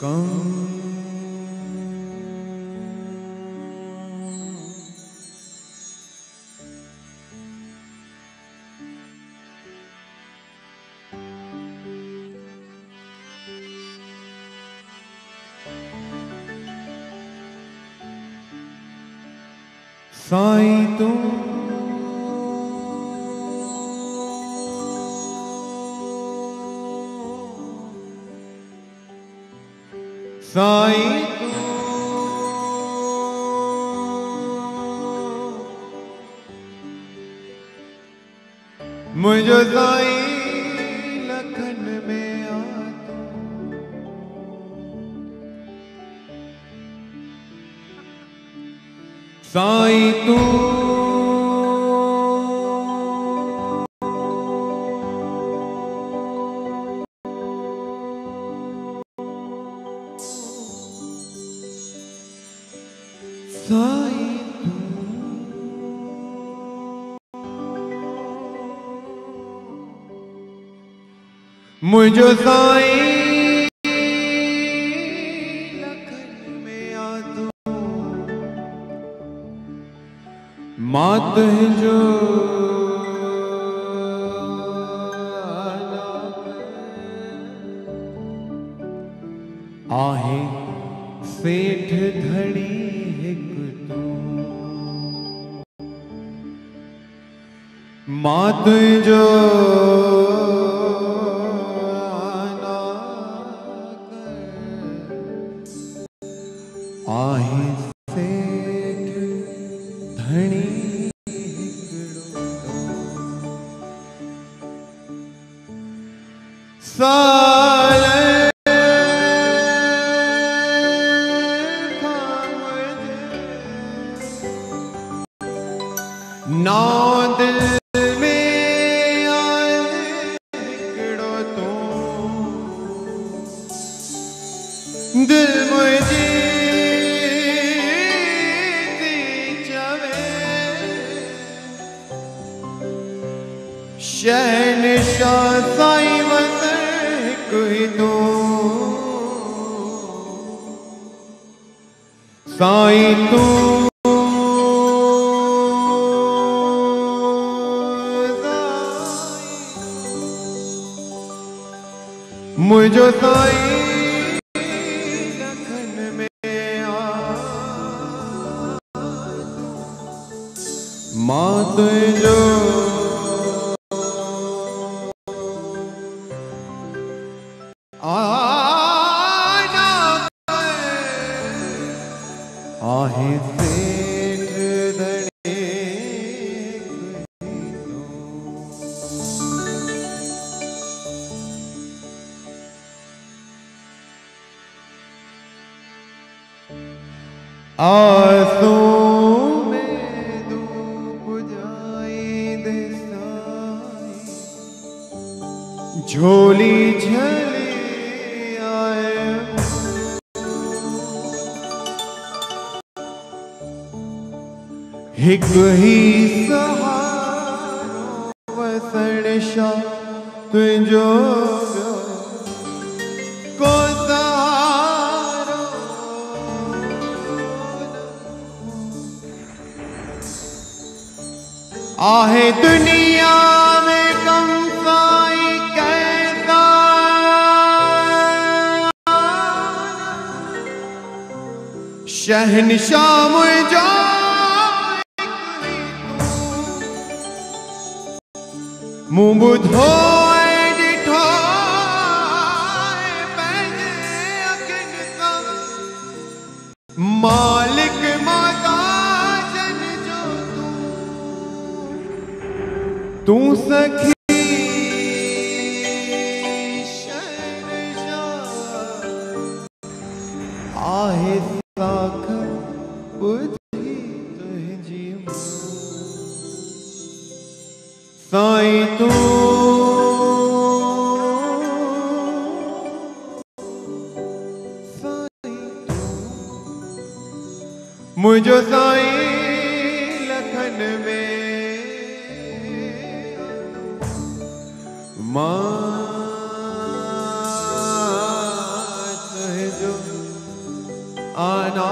साईं तू साईं तू मुझो साईं लखन में आ साईं तू साईं तू मुझो साईं लखन में आ तू मात जो आहे सेठ धड़ी हिक तू मात जो आहे सेठ धड़ी साल ना दिल में आए हिकड़ो तू दिल मुझे शहनशाह साईं वतर कोई तू साईं तू मुझो साईं लखन में आ मात जो आहे सेठ धड़े आंसू में धूप जाई दे साईं झोली झली आए हिक ही सहारो वसण शाह तुझो को सहारो आहे दुनिया में कम साईं कैसा शहनशाह मुझो मुँह बुधो डिठो मालिक माता जन जो तू सखी शहनशाह आहे साख बुद्धि तुझी साईं तू मुझो साईं लखन में मात जो बना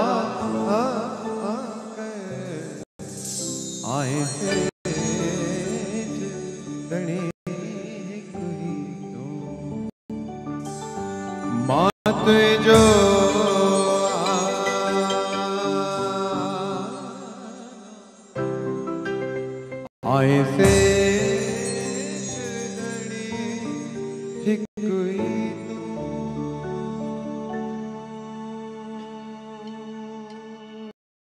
आए थे तने कोई तो मात जो आए से